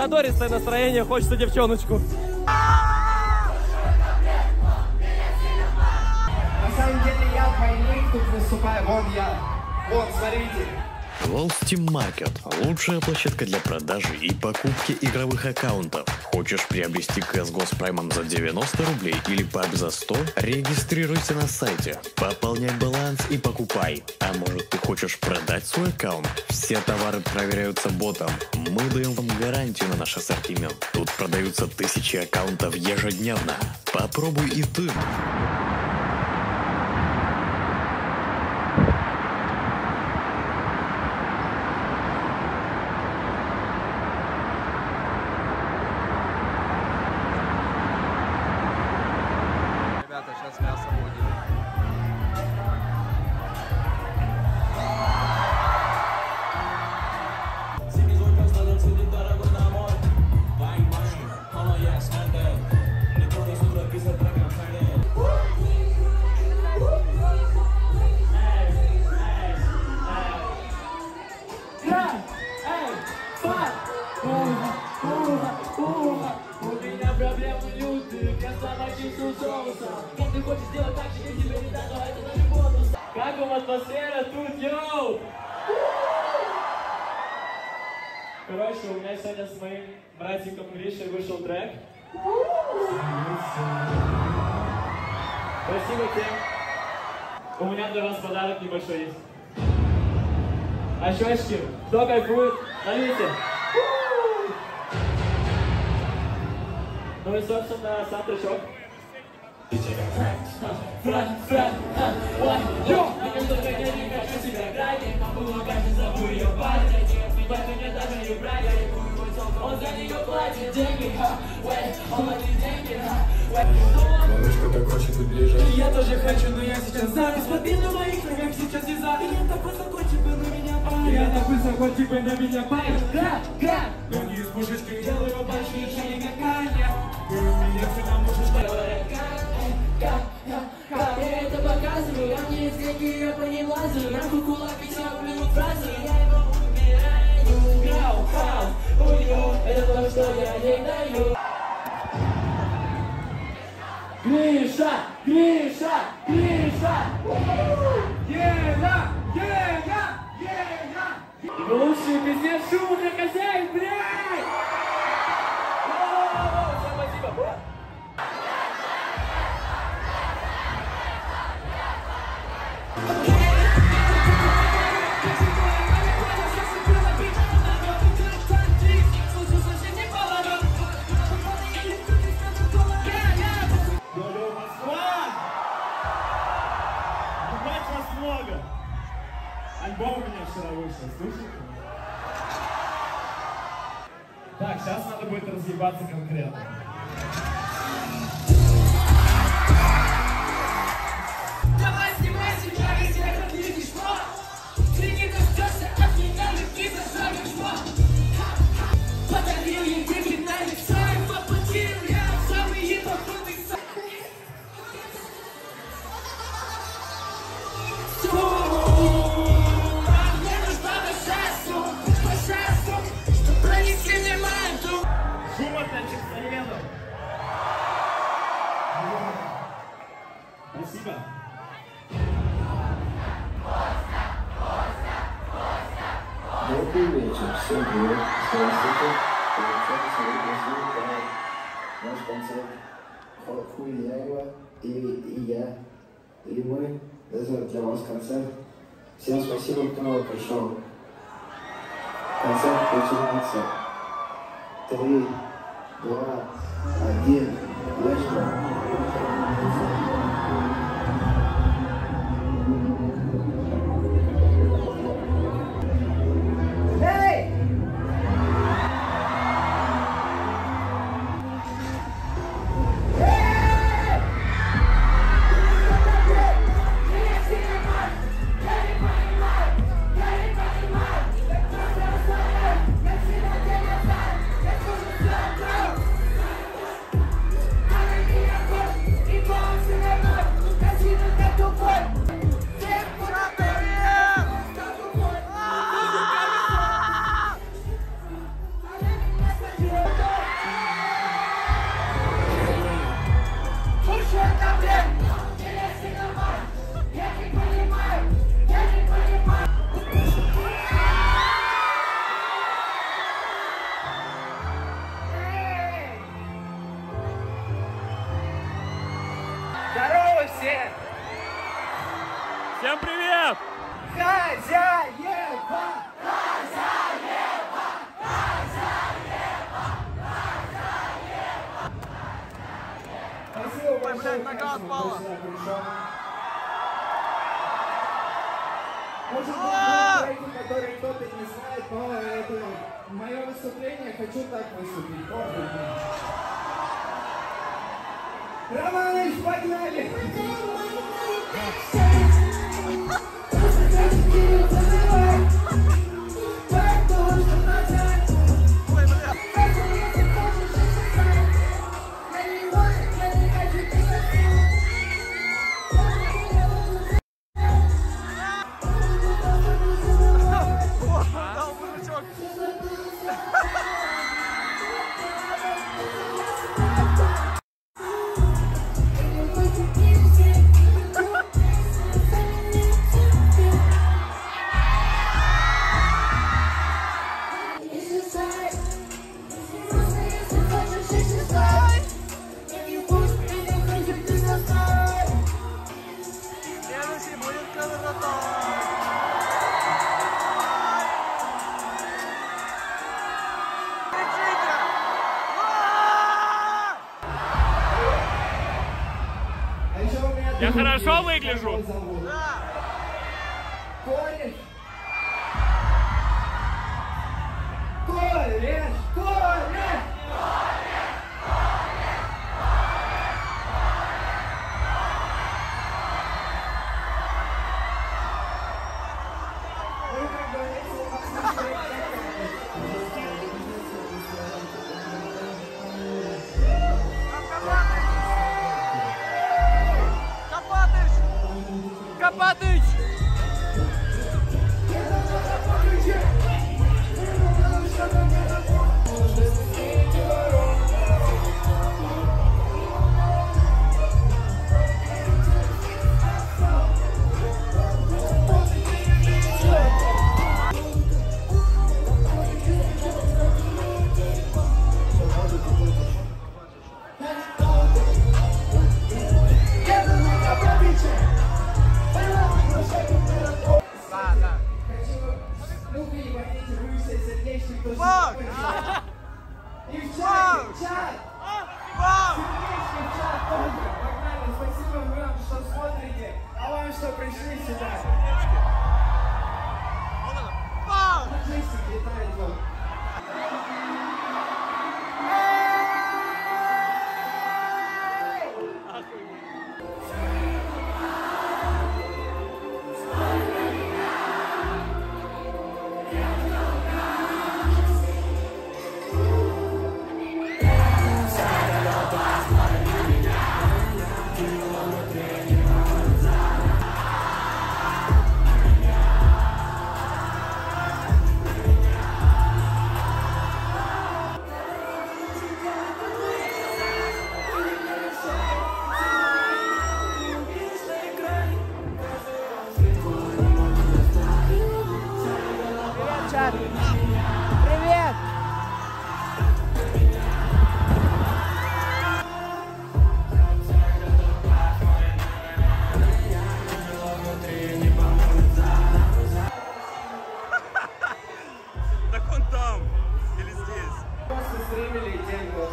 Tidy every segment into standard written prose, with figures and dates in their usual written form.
задористое настроение, хочется девчоночку. На самом деле я двойник тут выступаю, вон я. Вот, смотрите. World Steam Market – лучшая площадка для продажи и покупки игровых аккаунтов. Хочешь приобрести CSGO с праймом за 90 рублей или PUBG за 100? Регистрируйся на сайте, пополняй баланс и покупай. А может, ты хочешь продать свой аккаунт? Все товары проверяются ботом. Мы даем вам гарантию на наш ассортимент. Тут продаются тысячи аккаунтов ежедневно. Попробуй и ты. Сейчас мясо будет. У меня проблемы лютые, я сама чувствую соуса. Как ты хочешь сделать так, что я тебе не дам, но это даже бонус. Как вам атмосфера тут, йоу? Короче, у меня сегодня с моим братиком Гришей вышел трек. Спасибо всем. У меня для вас подарок небольшой есть. А щечки, кто кайфует? Налейте. Ну и, собственно, сам тречок. Малышка так хочет быть ближе. Я тоже хочу, но я сейчас занят. Смотри на моих шагах, сейчас не за. Я так высоко, типа на меня парит. Я так высоко, типа на меня парит. Но не из пушечки, делаю большие шаги, как Аня. Ты у меня всегда можешь я это показываю, а мне из реки я по ней лазаю. Рамку кулак, 50 минут фразы. Я его умираю. Грау, у него это то, что я ей даю. Гриша! Гриша! Гриша! Гена! Гена! Гена! Лучший пиздец шумный хозяин, блядь! Всем спасибо! Альбом у меня вчера вышел, слушайте? Так, сейчас надо будет разъебаться конкретно. Давай снимай себя, если я как видишь, что? Ты не дождешься от меня, любви зажаришь, что? Подарил ей криминальных сайт, воплотил я самые походные сайты. Спасибо. Добрый вечер, всем привет. Здравствуйте. Получается, вы пришли на наш концерт Хуйяева и я, и мы. Это для вас концерт. Всем спасибо, кто пришел. Концерт начинается. 3, 2, 1. Лежно. Bounce все! Всем привет! Хозяева! Спасибо большое, нога отпала. Может быть, треки, которые кто-то не знает, но это мое выступление, хочу так выступить. Романович, погнали! Я хорошо выгляжу? Кореш! Кореш! Кореш! Копатыч! Спасибо вам, что смотрите, а вам, что пришли сюда. Привет! Так он там или здесь? Просто стримили деньги.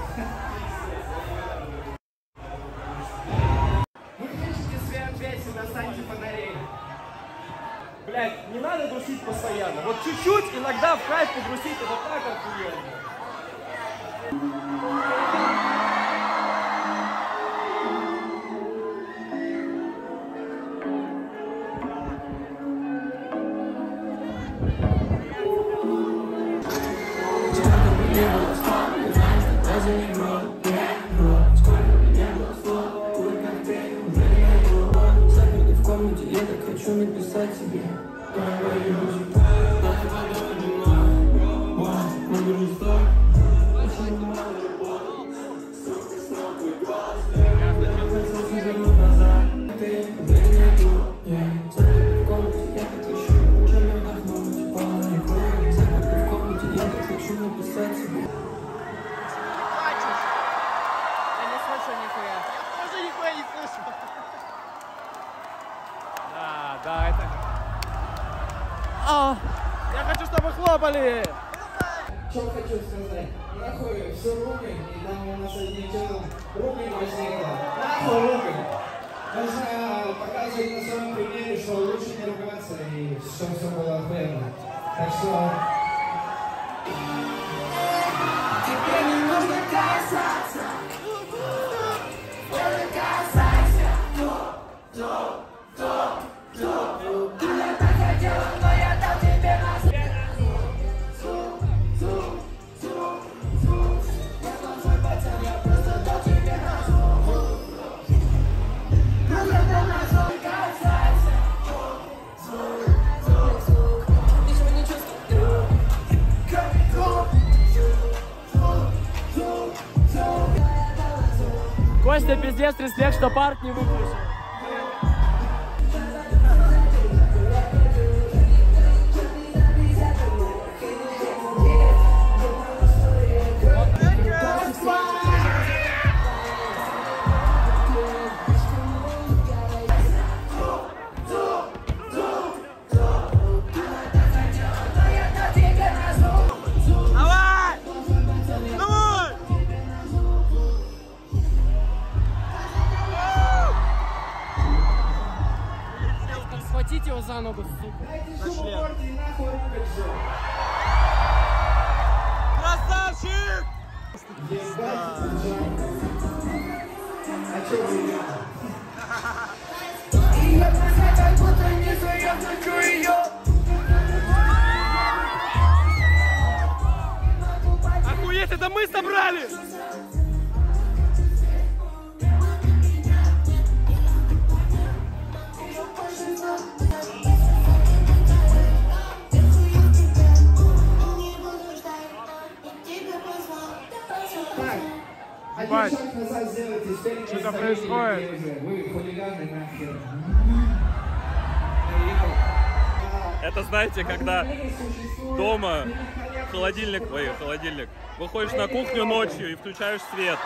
Выключите свет, песен, достаньте фонарей. Блять, не надо грустить постоянно. Вот чуть-чуть иногда в кайф погрустить, это так охуенно. Я так хочу написать тебе. Мы грустим. Севастополе! Что хочу сказать? Нахуй всю ругань, и там у нас одним делом ругань возникла. Нахуй ругань! Нужно показывать на своем примере, что лучше не ругаться, и чтобы все было охуенно. Так что... Тебе не нужно касаться. Только касайся. Я так хотела, но я дал тебе нас. Я большой пацан, я просто дал тебе нас. Просто дал нас. Касайся. Ничего не чувствую. Костя, пиздец, респект, что парк не выключил. Схватите его за ногу, сука. Красавчик! Охуеть, это мы собрали! Один шаг назад сделайте, теперь что-то происходит. Вы хулиганы нахер. Это знаете, когда дома холодильник, выходишь на кухню ночью и включаешь свет.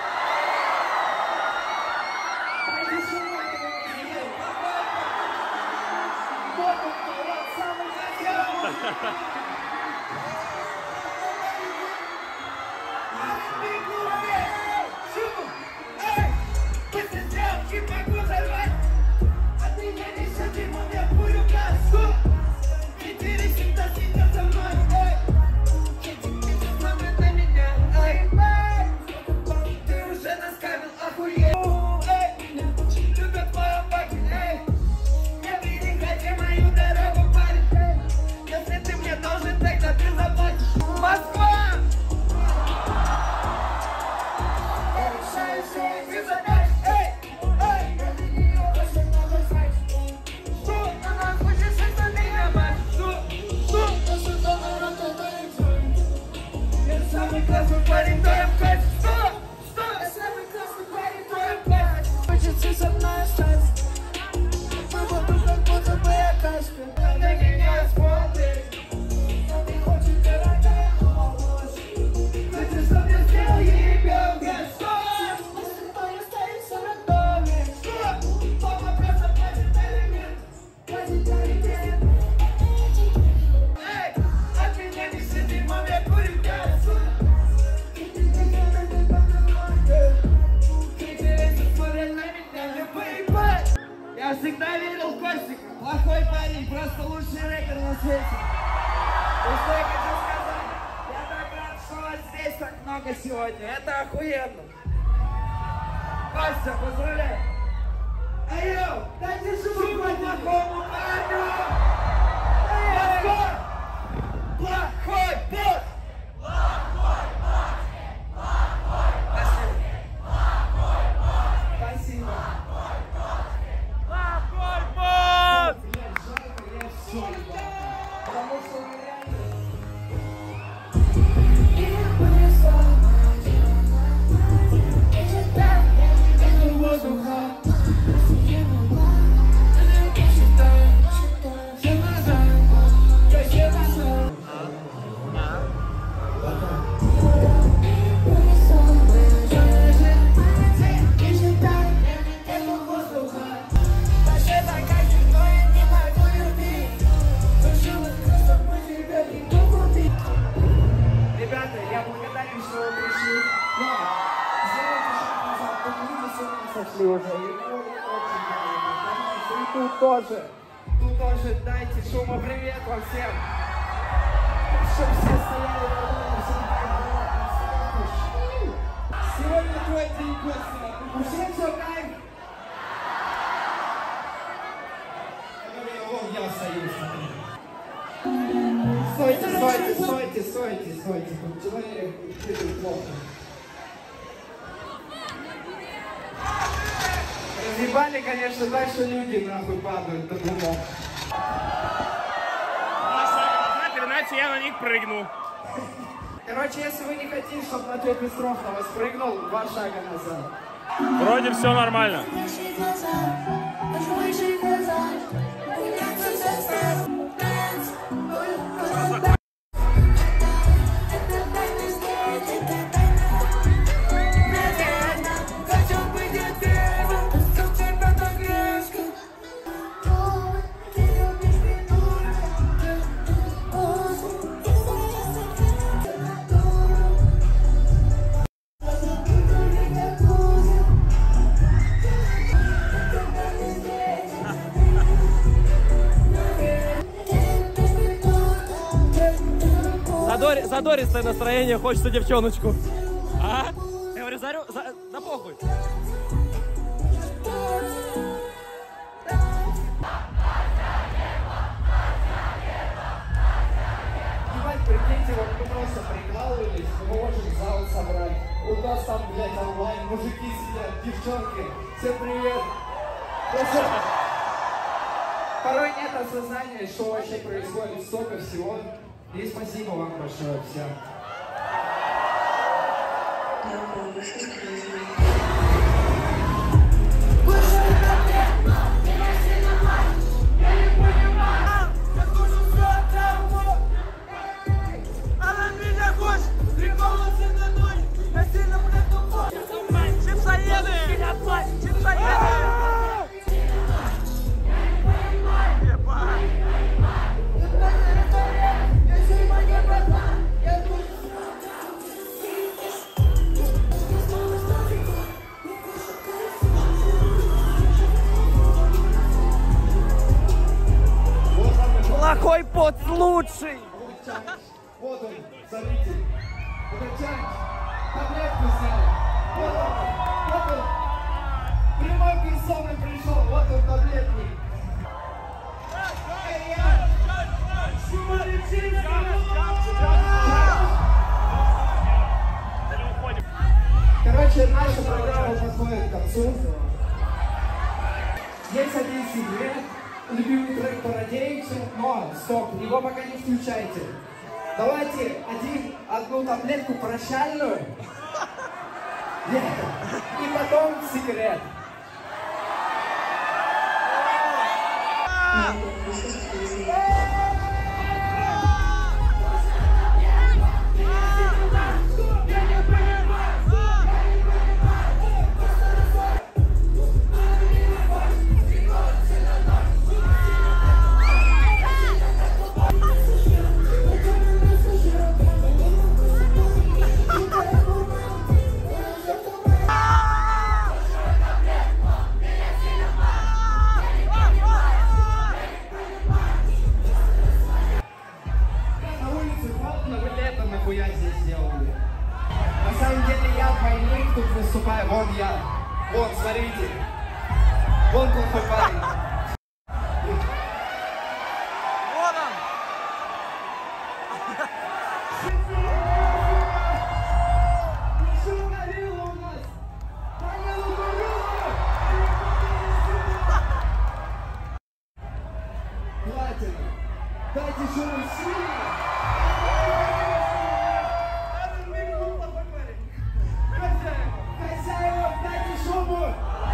Я всегда верил в Костика. Плохой парень, просто лучший рэпер на свете. И что я хочу сказать? Я так рад, что вас здесь так много сегодня. Это охуенно. Костя, поздравляю. Айо, дайте шуму плохому парню. Москва! Плохой босс! Спасибо. Потому что вы реально... сошли уже. И тут тоже. Тут тоже дайте шума. Привет вам всем. Чтобы все стояли нормально, все так. Сегодня твой день, Костя. У всех все кайф? Я остаюсь. Стойте. Человек это плохо. Разъебали, конечно, так, что люди нахуй падают до гумов. Иначе я на них прыгну. Короче, если вы не хотите, чтобы Матвей Пестров на вас прыгнул, 2 шага назад. Вроде все нормально. Задористое настроение, хочется девчоночку. А? Я говорю, да похуй. Ебать, прикиньте, вот мы просто прикалывались, мы можем зал собрать. У нас там, блядь, онлайн, мужики сидят, девчонки. Всем привет. Просто порой нет осознания, что вообще происходит, столько всего. И спасибо вам большое всем. Плохой пот лучший! Вот он, смотрите. Это чай. Таблетку взял. Вот он. Прямой персоной пришел. Вот он, таблетник. Короче, наша программа подходит к концу. Есть один секрет. Любимый трек «Понадеемся», но стоп, его пока не включайте. Давайте одну таблетку прощальную и потом секрет. На самом деле я двойник тут выступаю, вон я, вон, смотрите, вон плохой парень. Вот он! Платина, дайте шум сильно. Хозяева, дайте шуму!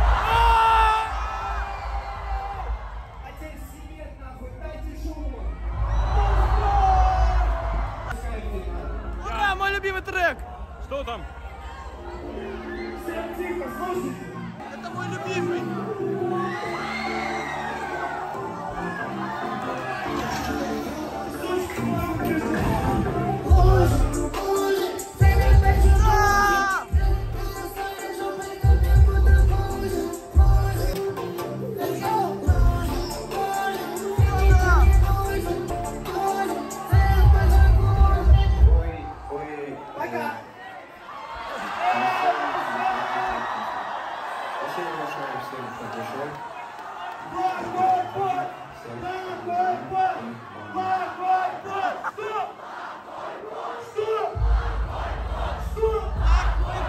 А теперь себе нахуй, дайте шуму! Ура, мой любимый трек! Что там? Всем тихо, слушайте! Это мой любимый!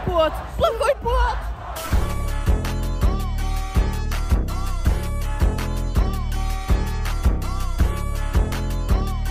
пот. Плохой пот.